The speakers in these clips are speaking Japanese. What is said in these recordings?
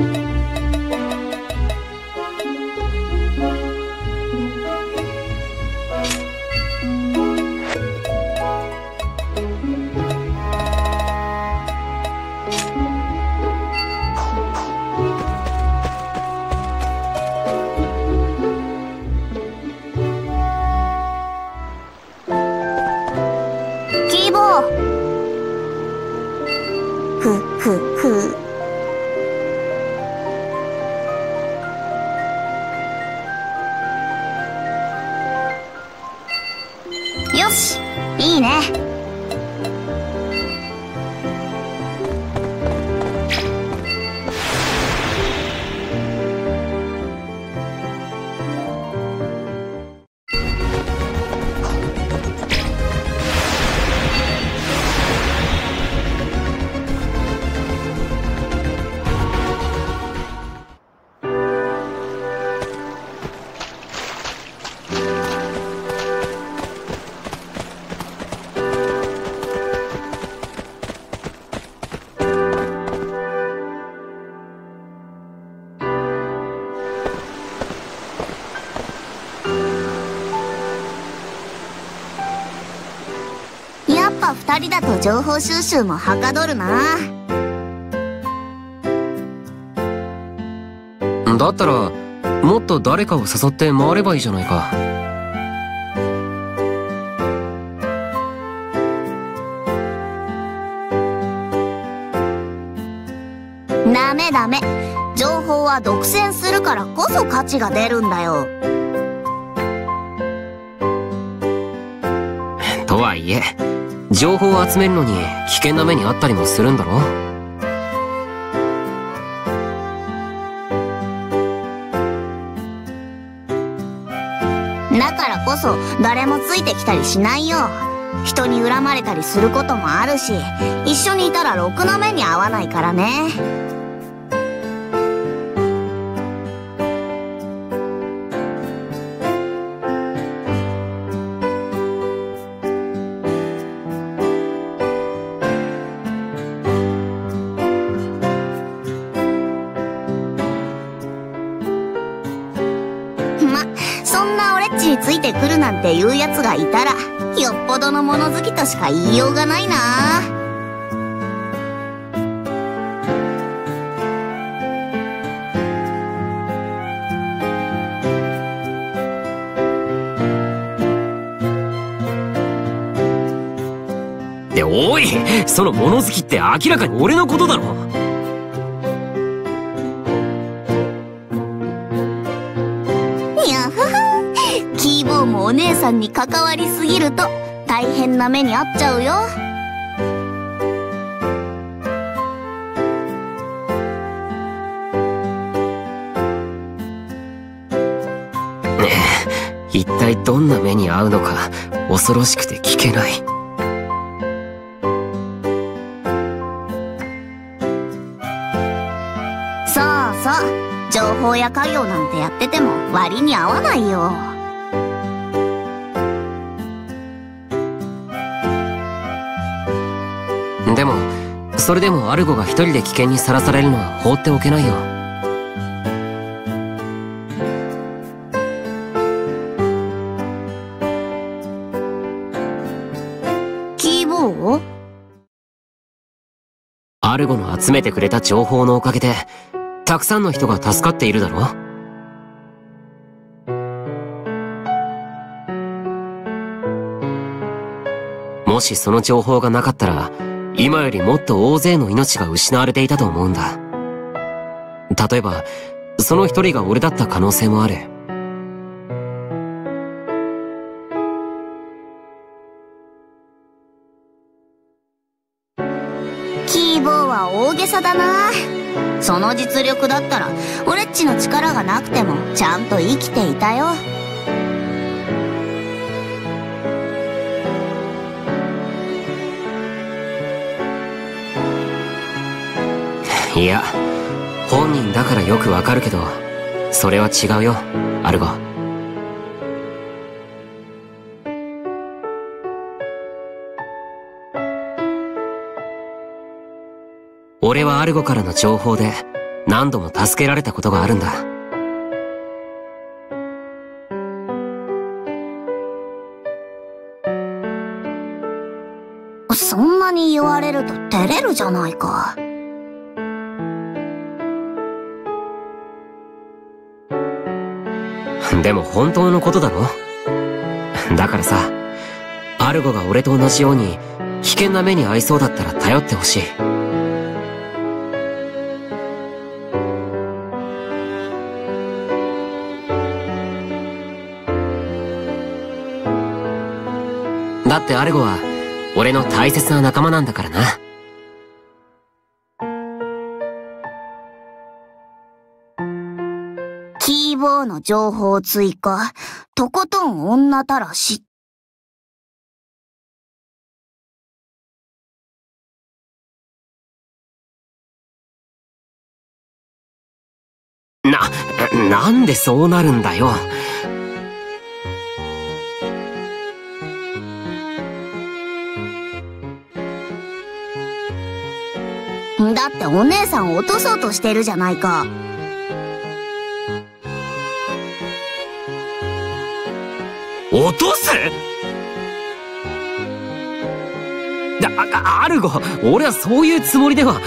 よし、いいね。二人だと情報収集もはかどるな。 だったらもっと誰かを誘って回ればいいじゃないか。 ダメダメ、情報は独占するからこそ価値が出るんだよ。 とはいえ情報を集めるのに危険な目にあったりもするんだろ。 だからこそ誰もついてきたりしないよ。人に恨まれたりすることもあるし、一緒にいたらろくな目に遭わないからね。そんな俺っちについてくるなんていうやつがいたら、よっぽどの物好きとしか言いようがないな。 で、おい、その物好きって明らかに俺のことだろ。 キーボーもお姉さんに関わりすぎると大変な目に遭っちゃうよ。 一体どんな目に遭うのか恐ろしくて聞けない。 そうそう、情報や家業なんてやってても割に合わないよ。 でもそれでもアルゴが一人で危険にさらされるのは放っておけないよ。 キーボー？ アルゴの集めてくれた情報のおかげでたくさんの人が助かっているだろ。もしその情報がなかったら今よりもっと大勢の命が失われていたと思うんだ。例えばその一人が俺だった可能性もある。 キーボーは大げさだな。その実力だったら俺っちの力がなくてもちゃんと生きていたよ。 いや、本人だからよくわかるけど、それは違うよ、アルゴ。俺はアルゴからの情報で何度も助けられたことがあるんだ。 そんなに言われると照れるじゃないか。 でも本当のことだろ。だからさ、アルゴが俺と同じように危険な目に遭いそうだったら頼ってほしい。だってアルゴは俺の大切な仲間なんだからな。 キーボーの情報追加、とことん女たらし。 なんでそうなるんだよ。 だってお姉さん落とそうとしてるじゃないか。 落とす？アルゴ、俺はそういうつもりでは。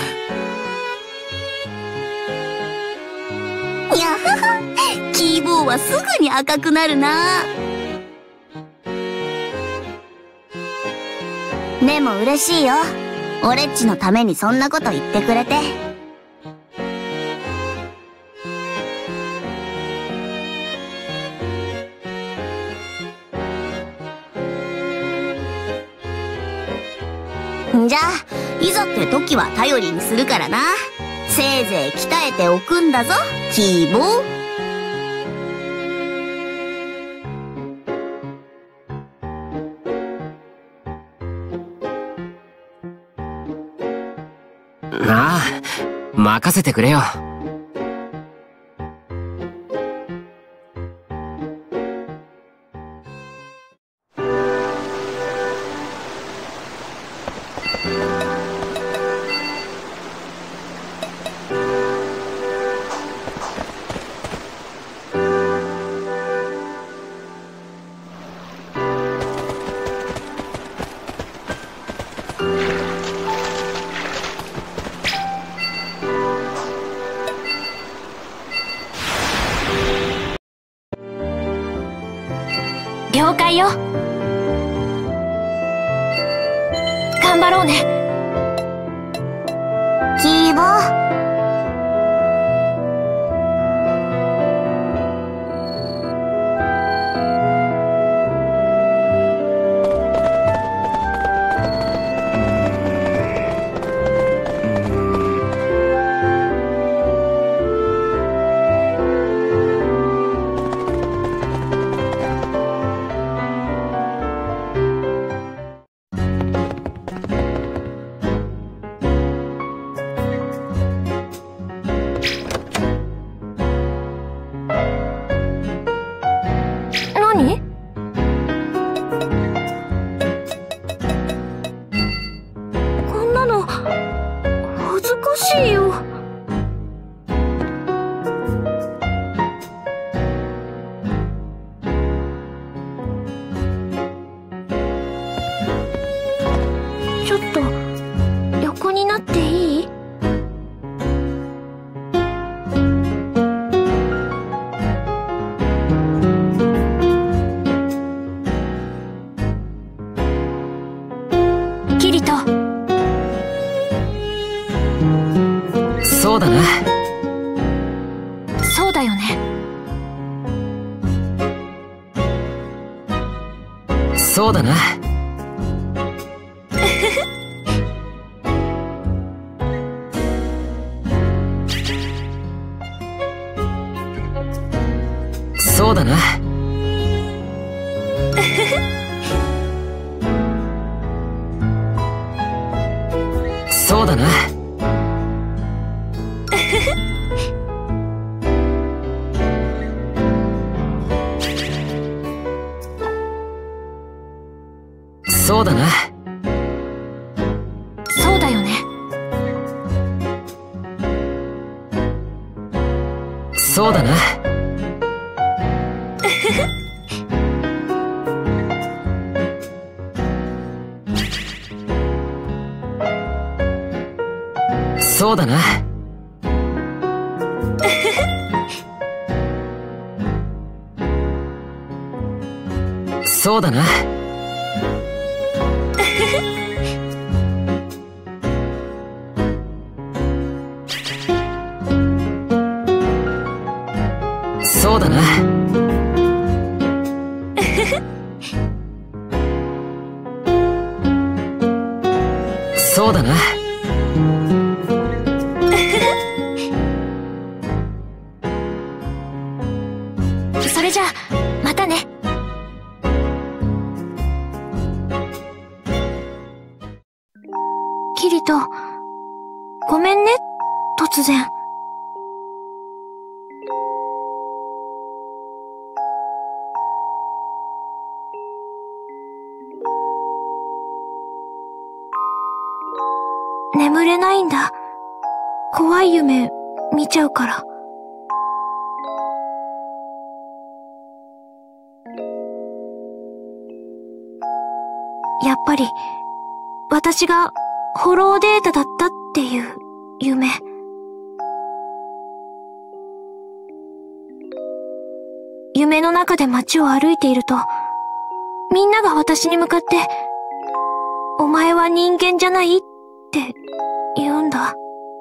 いやはは、キーボーはすぐに赤くなるな。でも嬉しいよ。俺っちのためにそんなこと言ってくれて。じゃあ、いざって時は頼りにするからな。せいぜい鍛えておくんだぞ、キーボー。 ああ、任せてくれよ。 了解よ。頑張ろうね。 キーボー。 何？こんなの恥ずかしいよ。ちょっと横になっていい？キリト。 そうだな。 そうだよね。 そうだな。そうだな。そうだな。そうだな。 そうだよね。 そうだな。そうだな。そうだな。そうだな。そうだな。 それじゃあ、またね。キリト、ごめんね、突然。眠れないんだ。怖い夢見ちゃうから。やっぱり、私がホローデータだったっていう夢。夢の中で街を歩いていると、みんなが私に向かって、お前は人間じゃないって言うんだ。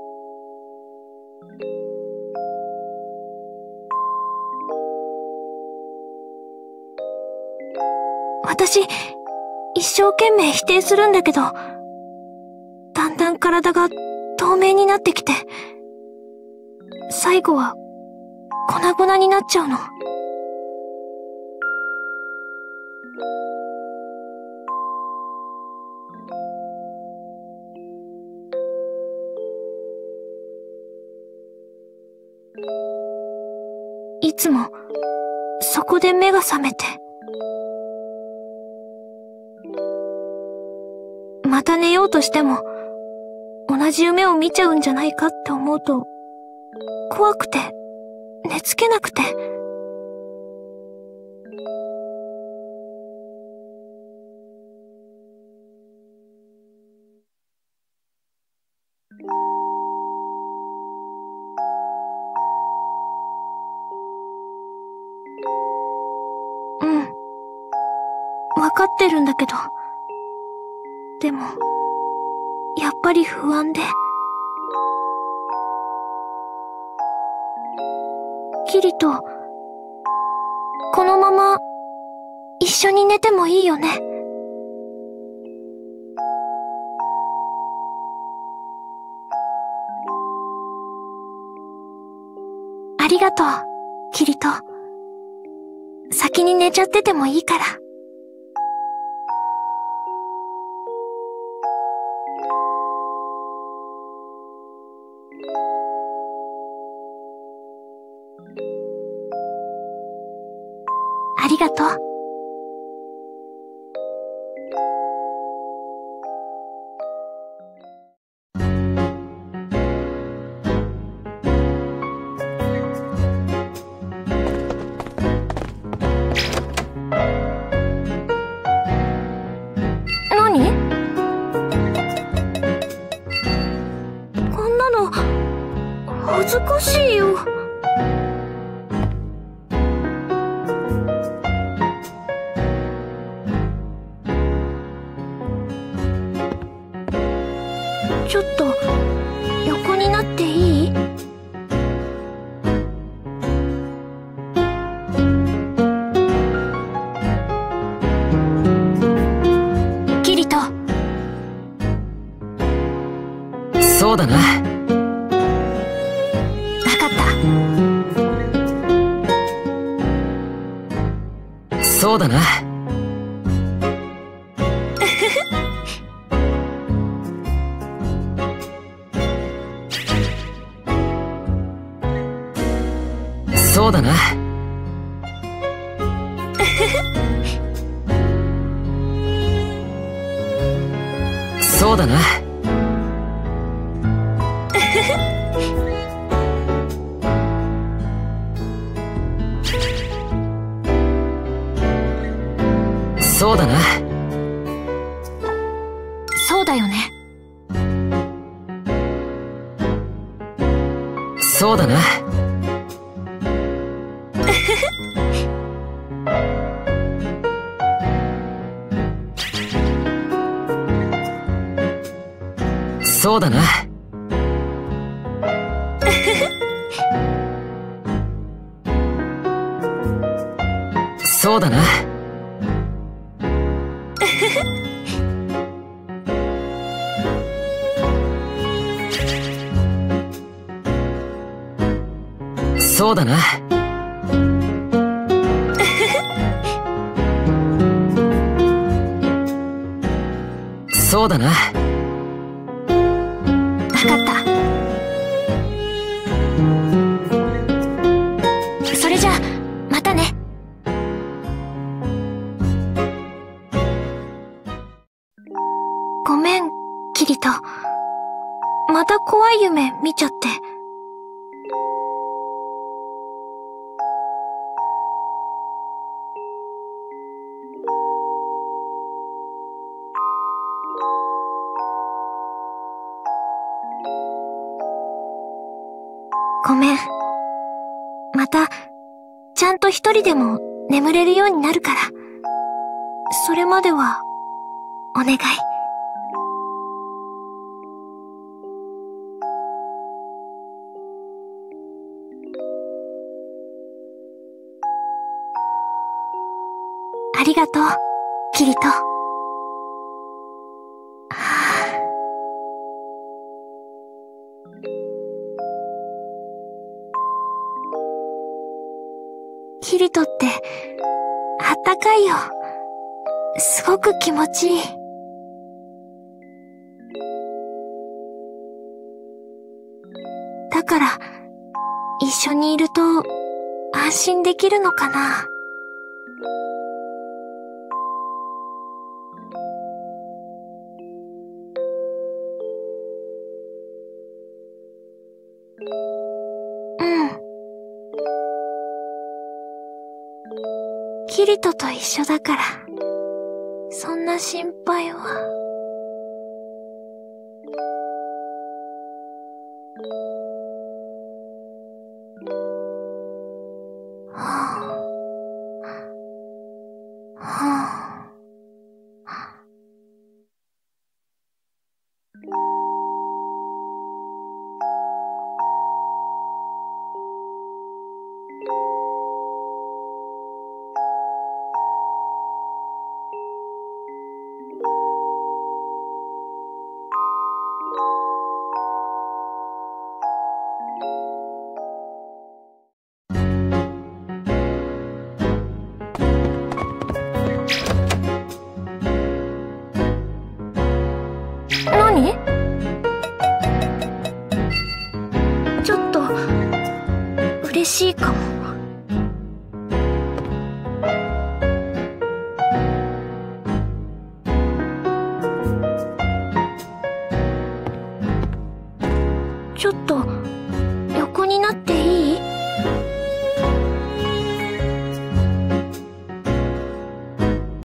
私、一生懸命否定するんだけど、だんだん体が透明になってきて、最後は粉々になっちゃうの。いつもそこで目が覚めて、また寝ようとしても同じ夢を見ちゃうんじゃないかって思うと怖くて寝つけなくて。わかってるんだけど、でも、やっぱり不安で。キリト、このまま一緒に寝てもいいよね。ありがとう、キリト。先に寝ちゃっててもいいから。ありがとう。何？こんなの恥ずかしいよ。ちょっと横になっていい？キリト。 そうだな。 わかった。 そうだな。そうだな。そうだな。 そうだな。 そうだよね。 そうだな。そうだな。そうだな。そうだな。そうだな。 わかった。それじゃあ、またね。ごめん、キリト。また怖い夢見ちゃって。ごめん。また、ちゃんと一人でも眠れるようになるから。それまでは、お願い。ありがとう、キリト。キリトって、あったかいよ。すごく気持ちいい。だから、一緒にいると、安心できるのかな。キリトと一緒だから、そんな心配は。はあ、はあ。何？ちょっと、嬉しいかも。ちょっと、